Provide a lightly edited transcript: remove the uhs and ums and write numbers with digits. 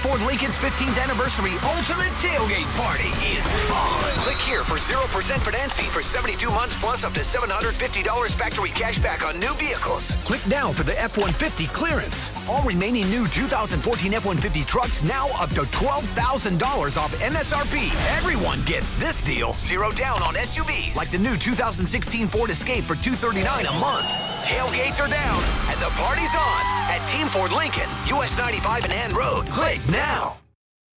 Ford Lincoln's 15th anniversary ultimate tailgate party is on. Click here for 0% financing for 72 months plus up to $750 factory cash back on new vehicles. Click now for the F-150 clearance. All remaining new 2014 F-150 trucks now up to $12,000 off MSRP. Everyone gets this deal. Zero down on SUVs. Like the new 2016 Ford Escape for $239 a month. Tailgates are down and the party's on at Team Ford Lincoln, US 95 and Ann Road. Click now.